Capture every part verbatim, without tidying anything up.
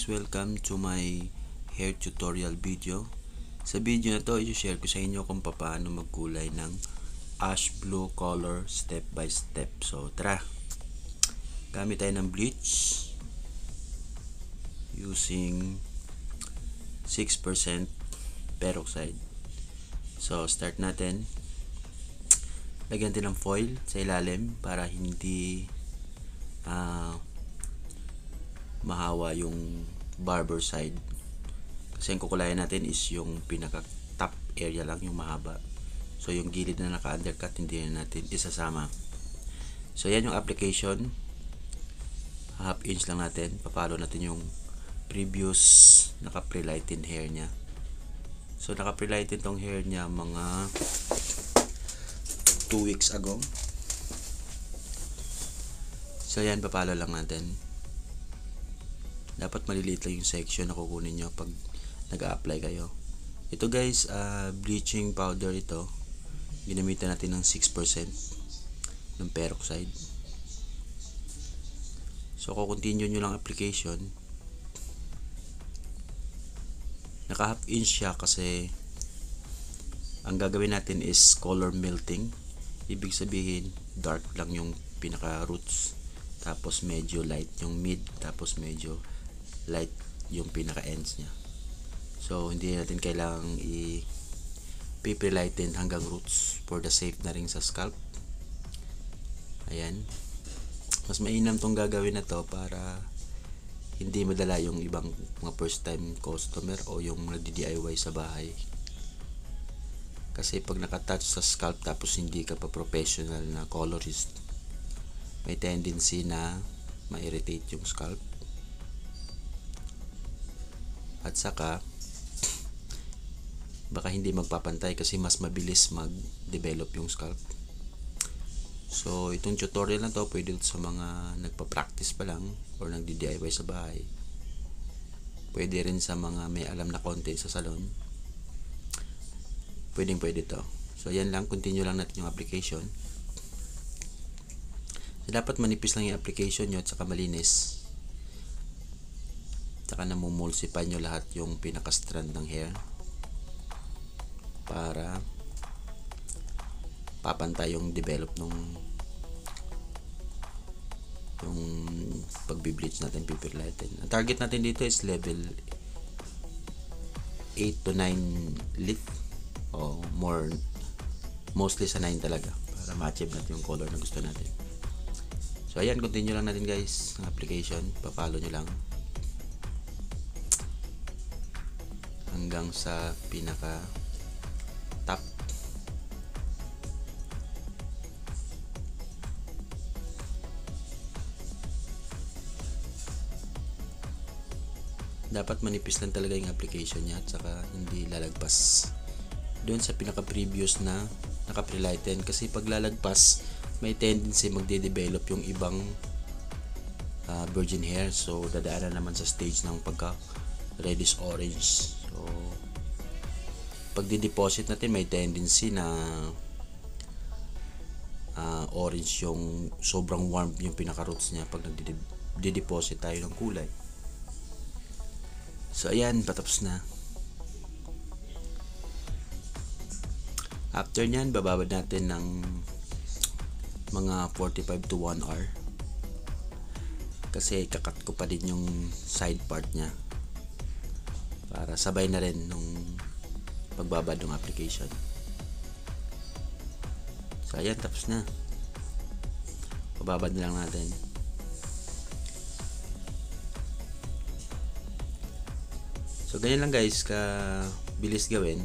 guys, welcome to my hair tutorial video. Sa video na to, i-share ko sa inyo kung paano magkulay ng ash blue color step by step. So tara, gamit tayo ng bleach using six percent peroxide. So start natin. Lagyan din ng foil sa ilalim para hindi uh, mahawa yung barber side, kasi ang kukulayan natin is yung pinaka top area lang, yung mahaba. So yung gilid na naka undercut hindi na natin isasama. So yan yung application, half inch lang natin. Papalo natin yung previous naka pre-lighten hair nya. So naka pre-lighten tong hair nya mga two weeks ago. So yan, papalo lang natin. Dapat maliliit lang yung section na kukunin nyo pag nag-a-apply kayo. Ito guys, uh, bleaching powder ito. Ginamitan natin ng six percent ng peroxide. So kukontinue nyo lang application. Naka half inch siya kasi ang gagawin natin is color melting. Ibig sabihin dark lang yung pinaka roots, tapos medyo light yung mid, tapos medyo light yung pinaka ends nya. So hindi natin kailangang i-pre-lighten hanggang roots for the safe na rin sa scalp. Ayan, mas mainam tong gagawin na to para hindi madala yung ibang mga first time customer o yung nagdi-D I Y sa bahay. Kasi pag nakatouch sa scalp tapos hindi ka pa professional na colorist, may tendency na ma-irritate yung scalp. At saka baka hindi magpapantay kasi mas mabilis mag-develop yung scalp. So itong tutorial na to pwede sa mga nagpa-practice pa lang or nagdi-D I Y sa bahay. Pwede rin sa mga may alam na konti sa salon. Pwedeng pwede to. So yan lang, continue lang natin yung application. So, dapat manipis lang yung application nyo at saka malinis. Saka namumulsify nyo lahat yung pinaka strand ng hair para papantay yung develop nung yung pagbi-bleach natin, pipirlighten. Ang target natin dito is level eight to nine lit o more, mostly sa nine talaga para ma-achieve natin yung color na gusto natin. So ayan, continue lang natin guys ang application. Papalo nyo lang hanggang sa pinaka top. Dapat manipis lang talaga yung application niya at saka hindi lalagpas doon sa pinaka previous na naka pre-lighten, kasi pag lalagpas may tendency magde-develop yung ibang uh, virgin hair. So dadaanan naman sa stage ng pagka reddish orange. So pag di-deposit natin may tendency na uh, orange yung sobrang warm yung pinaka roots niya pag nagdi-deposit tayo ng kulay. So ayan, patapos na. After nyan, bababad natin ng mga forty-five to one hour kasi kakat ko pa din yung side part nya para sabay na rin nung pagbabad ng application. So ayan, tapos na. Pababad na lang natin. So ganyan lang guys, ka bilis gawin.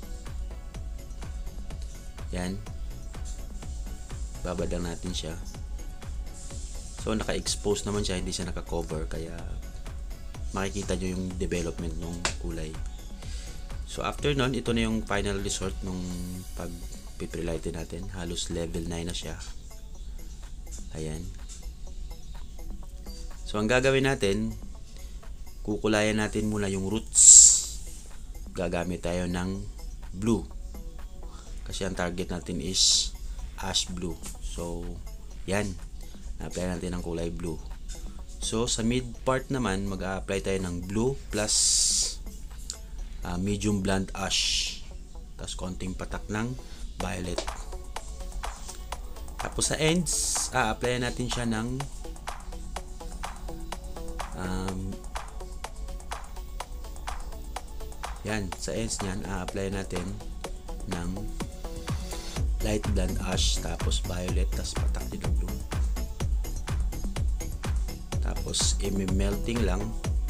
Yan, babad lang natin siya. So naka-expose naman siya, hindi siya naka-cover, kaya makikita nyo yung development ng kulay. So after nun, ito na yung final result nung pag pre-lighten natin. Halos level nine na siya. Ayan. So ang gagawin natin, kukulayan natin muna yung roots. Gagamit tayo ng blue kasi ang target natin is ash blue. So yan, na-apply natin ng kulay blue. So sa mid part naman, mag-a-apply tayo ng blue plus uh, medium blonde ash, tapos konting patak ng violet. Tapos sa ends, a-apply natin siya ng um, yan, sa ends niyan a-apply natin ng light blonde ash, tapos violet, tapos patak din ng blue. Tapos i-melting lang,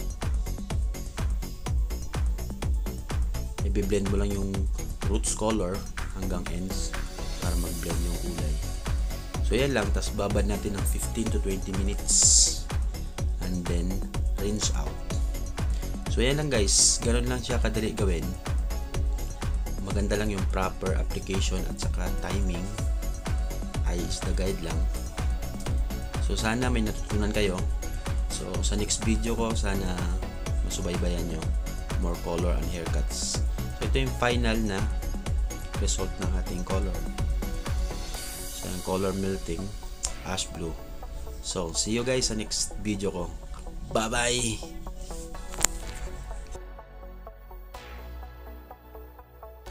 i-blend mo lang yung roots color hanggang ends para mag-blend yung kulay. So yan lang, tapos babad natin ng fifteen to twenty minutes and then rinse out. So yan lang guys, ganoon lang siya kadali gawin. Maganda lang yung proper application at saka timing, ay is the guide lang. So sana may natutunan kayo. So sa next video ko, sana masubaybayan nyo more color and haircuts. So ito yung final na result ng ating color. So yung color melting ash blue. So see you guys sa next video ko. Bye bye.